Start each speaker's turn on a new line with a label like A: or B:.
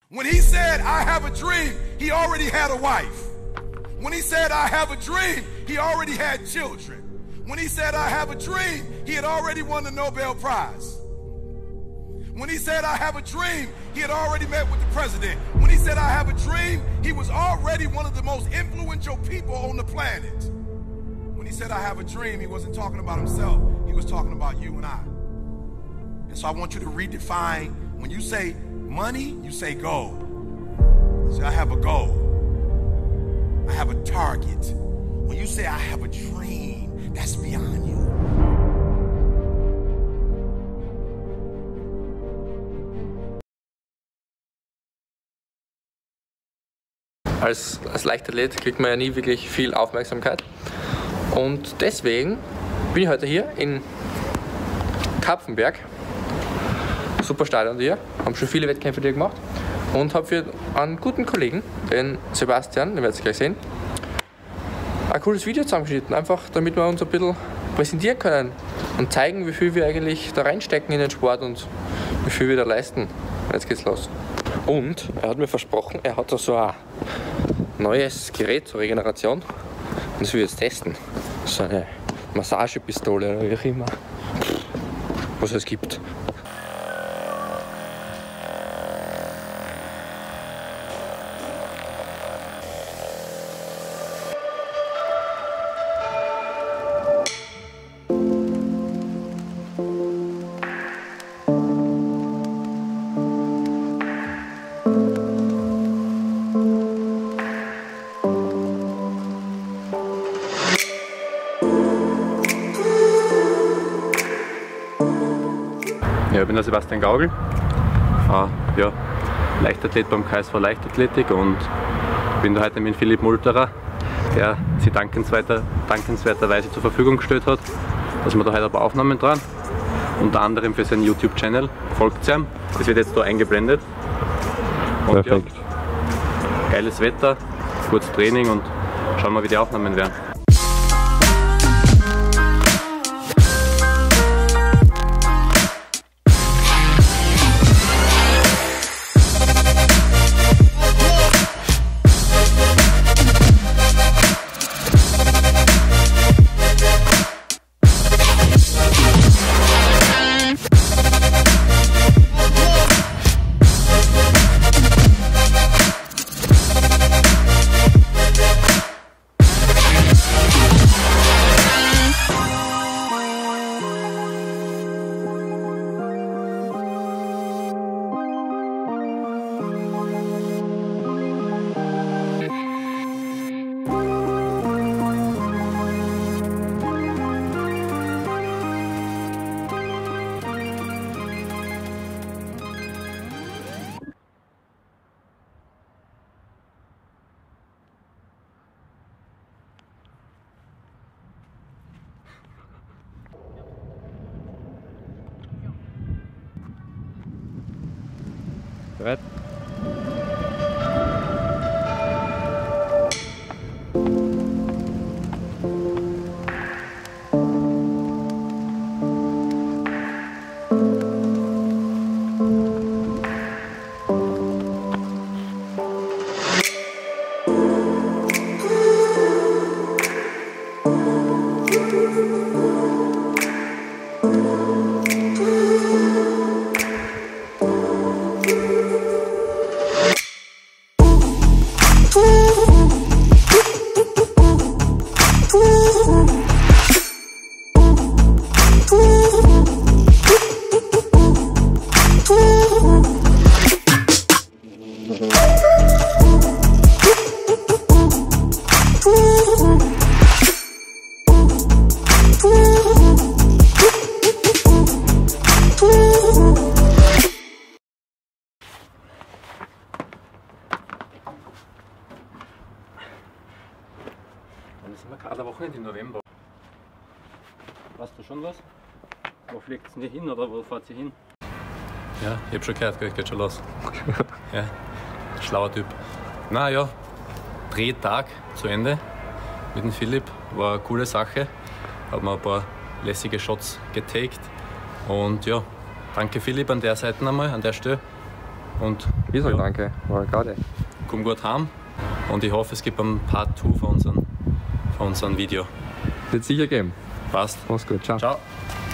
A: When he said, I have a dream, he already had a wife. When he said, I have a dream, he already had children. When he said, I have a dream, he had already won the Nobel Prize. When he said, I have a dream, he had already met with the president. When he said, I have a dream, he was already one of the most influential people on the planet. When he said, I have a dream, he wasn't talking about himself. He was talking about you and I. And so I want you to redefine, when you say money, you say goal. Say, I have a goal. I have a target. When you say, I have a dream, that's beyond you.
B: Als Leichtathlet kriegt man ja nie wirklich viel Aufmerksamkeit. Und deswegen bin ich heute hier in Kapfenberg. Super Stadion hier, haben schon viele Wettkämpfe hier gemacht. Und habe für einen guten Kollegen, den Sebastian, den werdet ihr gleich sehen, ein cooles Video zusammengeschnitten. Einfach damit wir uns ein bisschen präsentieren können und zeigen, wie viel wir eigentlich da reinstecken in den Sport und wie viel wir da leisten. Jetzt geht's los. Und er hat mir versprochen, er hat da so ein neues Gerät zur Regeneration. Und das will ich jetzt testen. So eine Massagepistole oder wie auch immer. Was es gibt.
C: Ja, ich bin der Sebastian Gaugel, ja, Leichtathlet beim KSV Leichtathletik und bin da heute mit Philipp Multerer, der sie dankenswerterweise zur Verfügung gestellt hat, dass wir da heute ein paar Aufnahmen dran, unter anderem für seinen YouTube-Channel. Folgt ihm, das wird jetzt da eingeblendet. Und perfekt. Ja, geiles Wetter, gutes Training und schauen wir, wie die Aufnahmen werden. Bereit? Dann sind wir gerade Wochenende im November. Weißt du schon was? Wo fliegt es denn hin oder wo fahrt ihr hin? Ja, ich hab schon gehört, gell? Geht schon los. Ja, schlauer Typ. Na ja, Drehtag zu Ende mit dem Philipp, war eine coole Sache. Hat mir ein paar lässige Shots getaked. Und ja, danke Philipp an der Seite einmal, an der Stelle. Und
B: ich sage danke, war gerade.
C: Komm gut heim und ich hoffe, es gibt ein Part 2 von unserem Video.
B: Wird sicher geben.
C: Passt.
B: Mach's gut, ciao.
C: Ciao.